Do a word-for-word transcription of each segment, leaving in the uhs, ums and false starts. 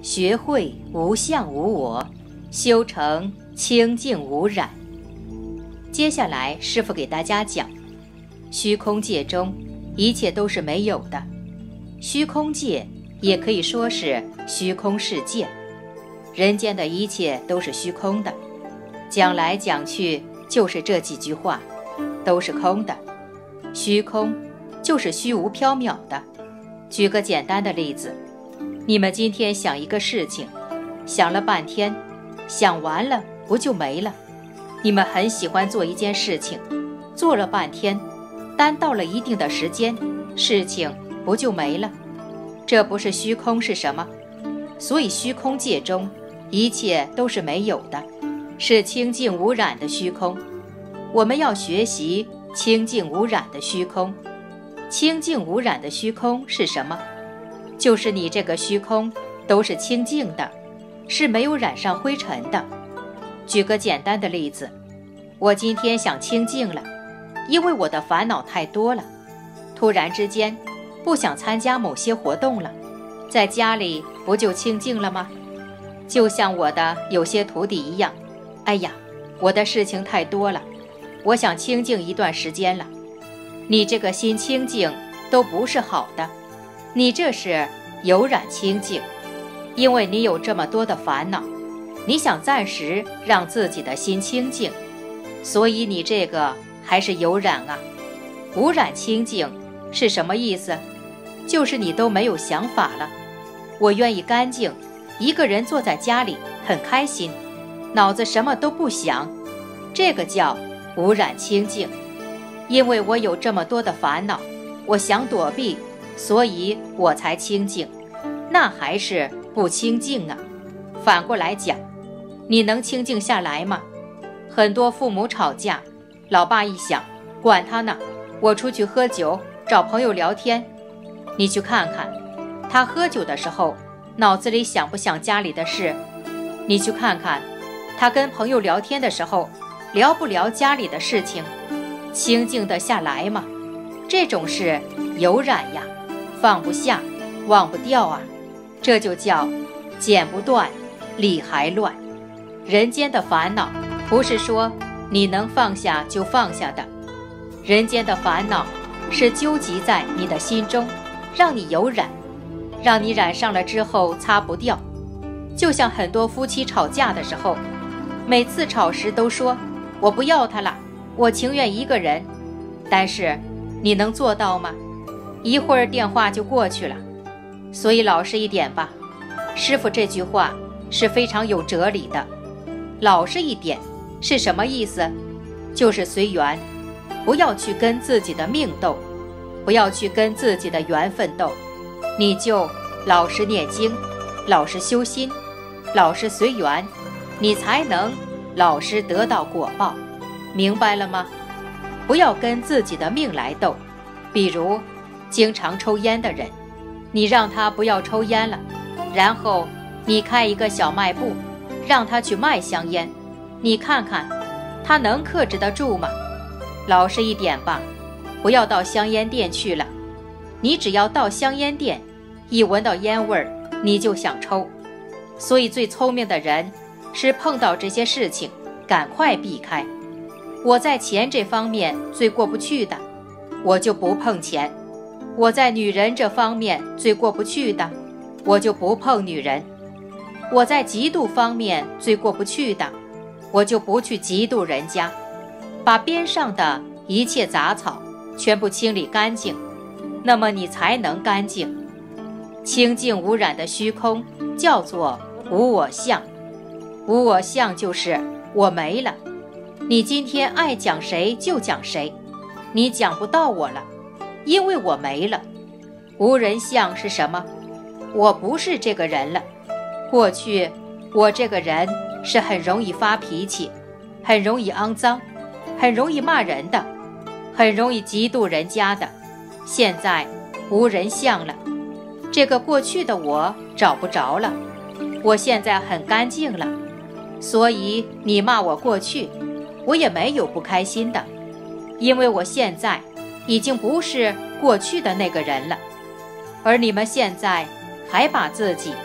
学会无相无我，修成清净无染。接下来师父给大家讲，虚空界中一切都是没有的，虚空界也可以说是虚空世界，人间的一切都是虚空的，讲来讲去就是这几句话，都是空的。虚空就是虚无缥缈的。举个简单的例子，你们今天想一个事情，想了半天，想完了不就没了？你们很喜欢做一件事情，做了半天，单到了一定的时间，事情不就没了？这不是虚空是什么？所以虚空界中一切都是没有的，是清净无染的虚空。我们要学习清净无染的虚空。清净无染的虚空是什么？就是你这个虚空都是清净的，是没有染上灰尘的。举个简单的例子，我今天想清净了，因为我的烦恼太多了，突然之间不想参加某些活动了，在家里不就清净了吗？就像我的有些徒弟一样，哎呀，我的事情太多了，我想清净一段时间了。你这个心清净都不是好的，你这是有染清净，因为你有这么多的烦恼，你想暂时让自己的心清净，所以你这个还是有染啊。无染清净是什么意思？就是你都没有想法了。我愿意干净，一个人坐在家里很开心，脑子什么都不想，这个叫无染清净。因为我有这么多的烦恼，我想躲避，所以我才清净，那还是不清净啊。反过来讲，你能清净下来吗？很多父母吵架，老爸一想，管他呢，我出去喝酒，找朋友聊天。你去看看，他喝酒的时候，脑子里想不想家里的事？你去看看，他跟朋友聊天的时候，聊不聊家里的事情？清净得下来吗？这种事有染呀，放不下，忘不掉啊，这就叫剪不断，理还乱。人间的烦恼不是说你能放下就放下的，人间的烦恼是纠集在你的心中，让你有染，让你染上了之后擦不掉。就像很多夫妻吵架的时候，每次吵时都说我不要他了，我情愿一个人，但是你能做到吗？一会儿电话就过去了。所以老实一点吧，师父这句话是非常有哲理的。老实一点是什么意思？就是随缘，不要去跟自己的命斗，不要去跟自己的缘分斗，你就老实念经，老实修心，老实随缘，你才能老实得到果报。明白了吗？不要跟自己的命来斗。比如经常抽烟的人，你让他不要抽烟了，然后你开一个小卖部，让他去卖香烟，你看看他能克制得住吗？老实一点吧，不要到香烟店去了。你只要到香烟店，一闻到烟味儿，你就想抽。所以最聪明的人是碰到这些事情赶快避开。我在钱这方面最过不去的，我就不碰钱；我在女人这方面最过不去的，我就不碰女人；我在嫉妒方面最过不去的，我就不去嫉妒人家。把边上的一切杂草全部清理干净，那么你才能干净。清净无染的虚空叫做无我相。无我相就是我没了。你今天爱讲谁就讲谁，你讲不到我了，因为我没了。无人相是什么？我不是这个人了。过去我这个人是很容易发脾气，很容易肮脏，很容易骂人的，很容易嫉妒人家的。现在无人相了，这个过去的我找不着了，我现在很干净了。所以你骂我过去，我也没有不开心的，因为我现在已经不是过去的那个人了。而你们现在还把自己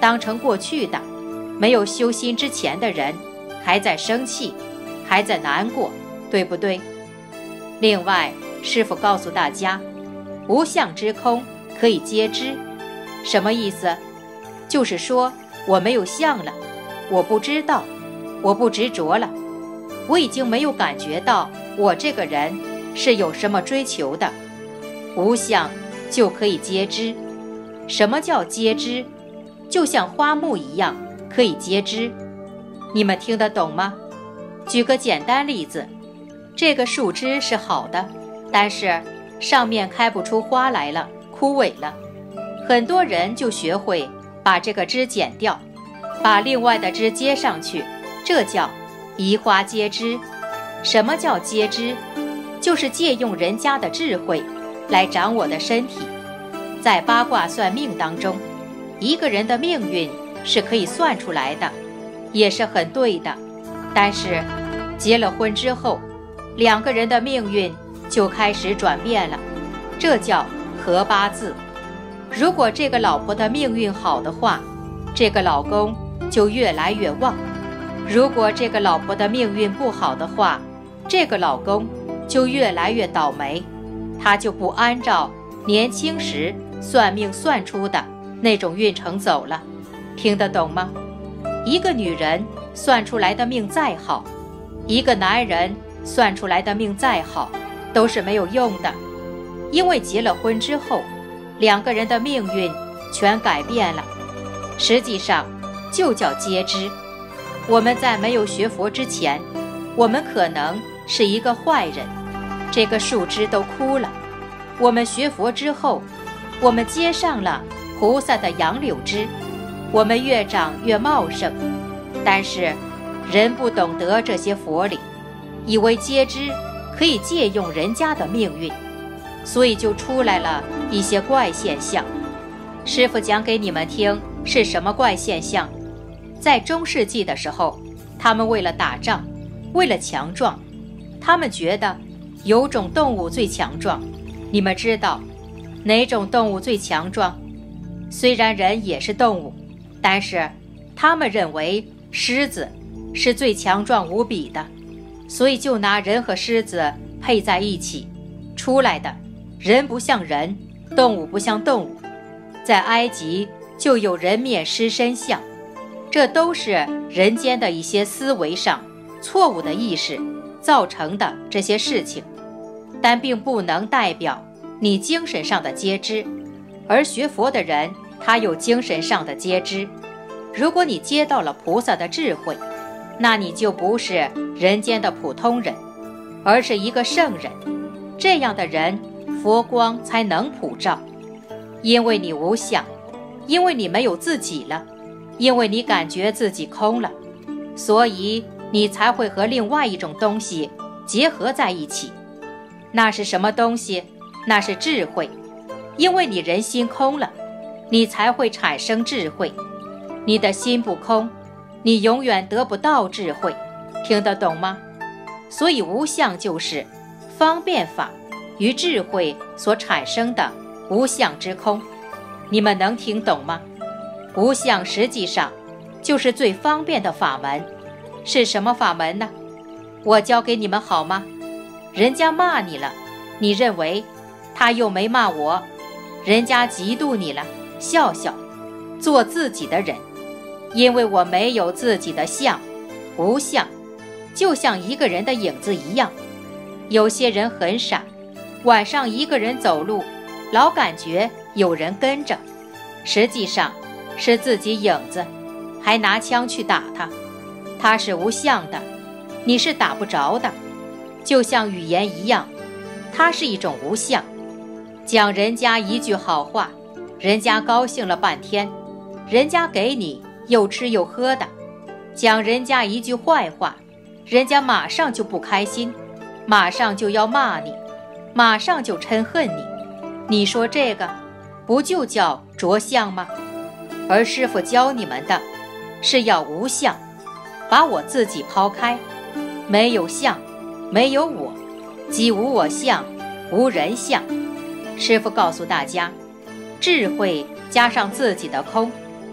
当成过去的，没有修心之前的人还在生气，还在难过，对不对？另外，师父告诉大家，无相之空可以接知。什么意思？就是说我没有相了，我不知道，我不执着了，我已经没有感觉到我这个人是有什么追求的，无相就可以接知。什么叫接知？就像花木一样可以接枝。你们听得懂吗？举个简单例子，这个树枝是好的，但是上面开不出花来了，枯萎了。很多人就学会把这个枝剪掉，把另外的枝接上去，这叫移花接枝。什么叫接枝？就是借用人家的智慧来长我的身体。在八卦算命当中，一个人的命运是可以算出来的，也是很对的。但是结了婚之后，两个人的命运就开始转变了，这叫合八字。如果这个老婆的命运好的话，这个老公就越来越旺；如果这个老婆的命运不好的话，这个老公就越来越倒霉，他就不按照年轻时算命算出的那种运程走了。听得懂吗？一个女人算出来的命再好，一个男人算出来的命再好，都是没有用的。因为结了婚之后，两个人的命运全改变了，实际上就叫接枝。我们在没有学佛之前，我们可能是一个坏人，这个树枝都枯了。我们学佛之后，我们接上了菩萨的杨柳枝，我们越长越茂盛。但是人不懂得这些佛理，以为接枝可以借用人家的命运，所以就出来了一些怪现象。师父讲给你们听是什么怪现象。在中世纪的时候，他们为了打仗，为了强壮，他们觉得有种动物最强壮。你们知道哪种动物最强壮？虽然人也是动物，但是他们认为狮子是最强壮无比的，所以就拿人和狮子配在一起，出来的人不像人，动物不像动物。在埃及就有人面狮身像，这都是人间的一些思维上错误的意识造成的这些事情，但并不能代表你精神上的接知。而学佛的人，他有精神上的接知。如果你接到了菩萨的智慧，那你就不是人间的普通人，而是一个圣人。这样的人，佛光才能普照。因为你无相，因为你没有自己了，因为你感觉自己空了，所以你才会和另外一种东西结合在一起。那是什么东西？那是智慧。因为你人心空了，你才会产生智慧。你的心不空，你永远得不到智慧。听得懂吗？所以无相就是方便法与智慧所产生的无相之空。你们能听懂吗？无相实际上就是最方便的法门。是什么法门呢？我教给你们好吗？人家骂你了，你认为他又没骂我，人家嫉妒你了，笑笑，做自己的人。因为我没有自己的相，无相，就像一个人的影子一样。有些人很傻，晚上一个人走路，老感觉有人跟着，实际上是自己影子，还拿枪去打他。他是无相的，你是打不着的。就像语言一样，它是一种无相。讲人家一句好话，人家高兴了半天，人家给你又吃又喝的。讲人家一句坏话，人家马上就不开心，马上就要骂你，马上就嗔恨你。你说这个不就叫着相吗？而师父教你们的是要无相，把我自己抛开，没有相，没有我，即无我相，无人相。师父告诉大家，智慧加上自己的空，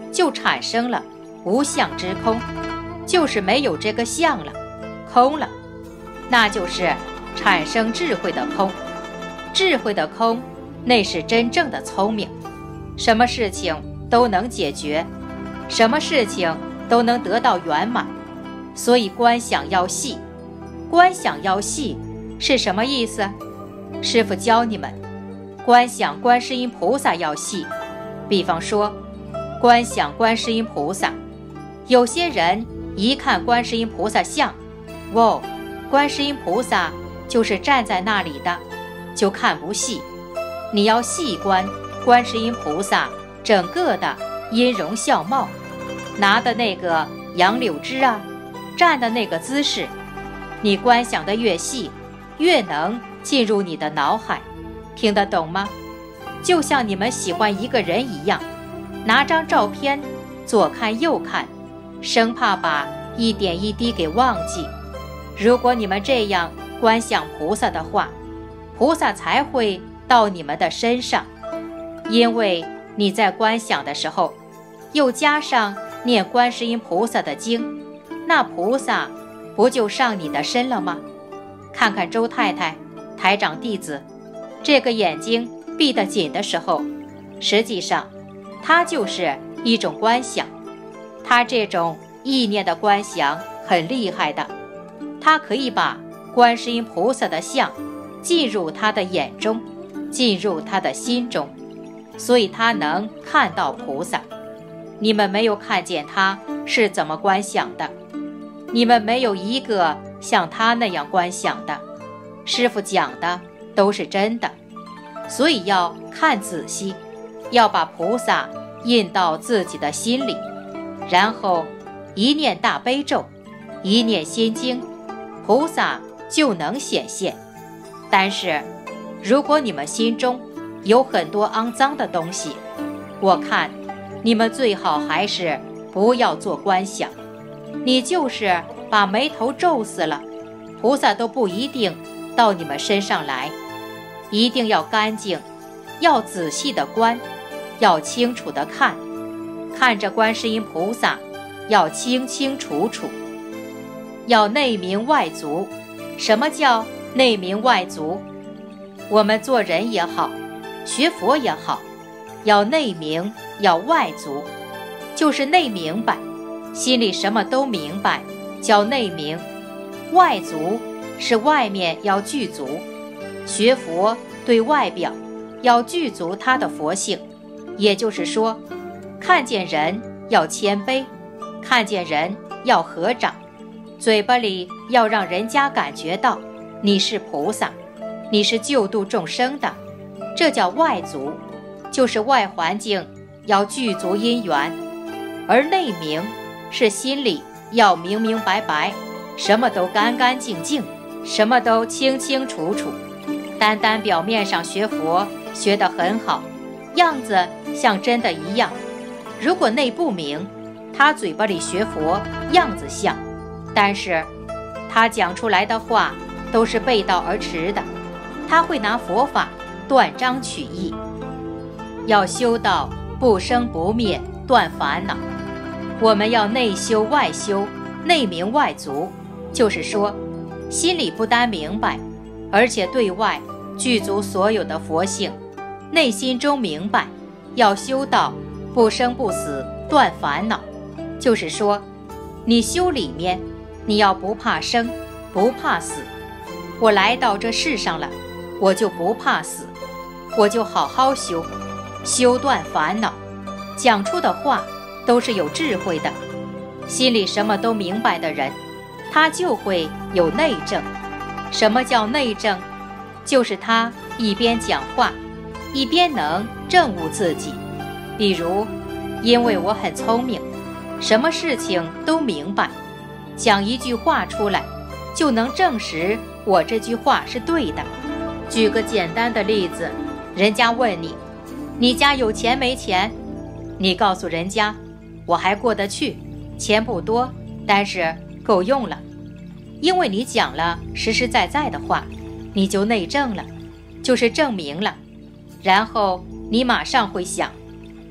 就产生了无相之空，就是没有这个相了，空了，那就是产生智慧的空。智慧的空，那是真正的聪明，什么事情都能解决，什么事情都能得到圆满。所以观想要细，观想要细是什么意思？师父教你们，观想观世音菩萨要细。比方说，观想观世音菩萨，有些人一看观世音菩萨像，哇，观世音菩萨就是站在那里的，就看不细。你要细观观世音菩萨整个的音容笑貌，拿的那个杨柳枝啊，站的那个姿势，你观想的越细，越能进入你的脑海。听得懂吗？就像你们喜欢一个人一样，拿张照片左看右看，生怕把一点一滴给忘记。如果你们这样观想菩萨的话，菩萨才会到你们的身上。因为你在观想的时候，又加上念观世音菩萨的经，那菩萨不就上你的身了吗？看看周太太台长弟子，这个眼睛闭得紧的时候，实际上它就是一种观想。它这种意念的观想很厉害的，它可以把观世音菩萨的像进入他的眼中，进入他的心中，所以他能看到菩萨。你们没有看见他是怎么观想的，你们没有一个像他那样观想的。师父讲的都是真的，所以要看仔细，要把菩萨印到自己的心里，然后一念大悲咒，一念心经，菩萨就能显现。但是如果你们心中有很多肮脏的东西，我看你们最好还是不要做观想。你就是把眉头皱死了，菩萨都不一定到你们身上来。一定要干净，要仔细的观，要清楚的看，看着观世音菩萨要清清楚楚，要内明外足。什么叫内明外足？我们做人也好，学佛也好，要内明要外足，就是内明白，心里什么都明白，叫内明。外足是外面要具足，学佛对外表要具足他的佛性，也就是说，看见人要谦卑，看见人要合掌，嘴巴里要让人家感觉到你是菩萨，你是救度众生的，这叫外足，就是外环境要具足因缘。而内明是心里要明明白白，什么都干干净净，什么都清清楚楚。单单表面上学佛学得很好，样子像真的一样，如果内不明，他嘴巴里学佛样子像，但是他讲出来的话都是背道而驰的，他会拿佛法断章取义。要修到不生不灭，断烦恼。我们要内修外修，内明外足，就是说心里不单明白，而且对外具足所有的佛性，内心中明白，要修到不生不死，断烦恼。就是说你修里面，你要不怕生，不怕死。我来到这世上了，我就不怕死，我就好好修，修断烦恼。讲出的话都是有智慧的，心里什么都明白的人，他就会有内证。什么叫内证？就是他一边讲话，一边能证悟自己。比如，因为我很聪明，什么事情都明白，讲一句话出来，就能证实我这句话是对的。举个简单的例子，人家问你，你家有钱没钱？你告诉人家，我还过得去，钱不多，但是够用了。因为你讲了实实在在的话，你就内证了，就是证明了。然后你马上会想，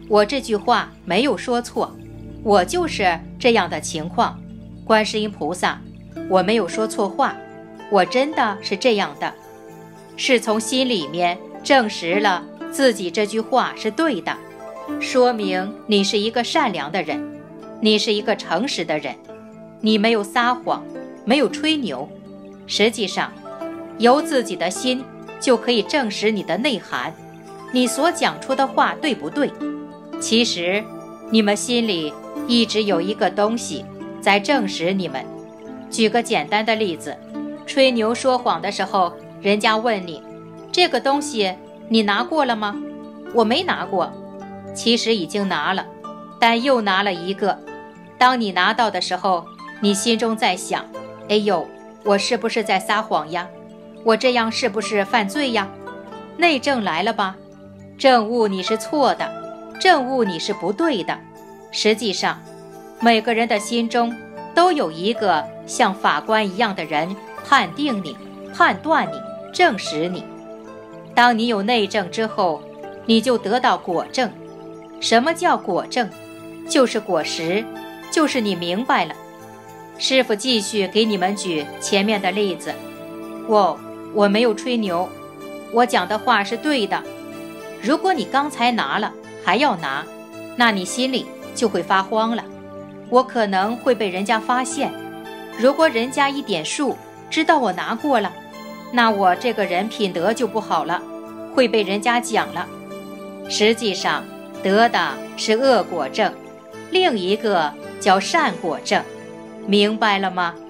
我这句话没有说错，我就是这样的情况。观世音菩萨，我没有说错话，我真的是这样的，是从心里面证实了自己这句话是对的，说明你是一个善良的人，你是一个诚实的人，你没有撒谎，没有吹牛。实际上，由自己的心就可以证实你的内涵，你所讲出的话对不对？其实，你们心里一直有一个东西在证实你们。举个简单的例子，吹牛说谎的时候，人家问你，这个东西你拿过了吗？我没拿过。其实已经拿了，但又拿了一个。当你拿到的时候，你心中在想，哎呦，我是不是在撒谎呀？我这样是不是犯罪呀？内证来了吧？证悟你是错的，证悟你是不对的。实际上，每个人的心中都有一个像法官一样的人判定你、判断你、证实你。当你有内证之后，你就得到果证。什么叫果证？就是果实，就是你明白了。师父继续给你们举前面的例子。我我没有吹牛，我讲的话是对的。如果你刚才拿了还要拿，那你心里就会发慌了，我可能会被人家发现。如果人家一点数知道我拿过了，那我这个人品德就不好了，会被人家讲了。实际上得的是恶果证，另一个叫善果证，明白了吗？